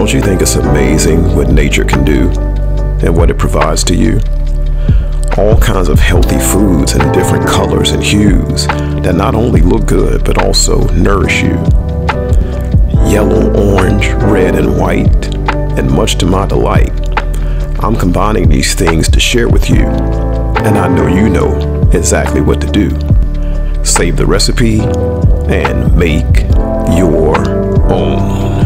Don't you think it's amazing what nature can do and what it provides to you? All kinds of healthy foods in different colors and hues that not only look good but also nourish you. Yellow, orange, red, and white, and much to my delight, I'm combining these things to share with you, and I know you know exactly what to do. Save the recipe and make your own.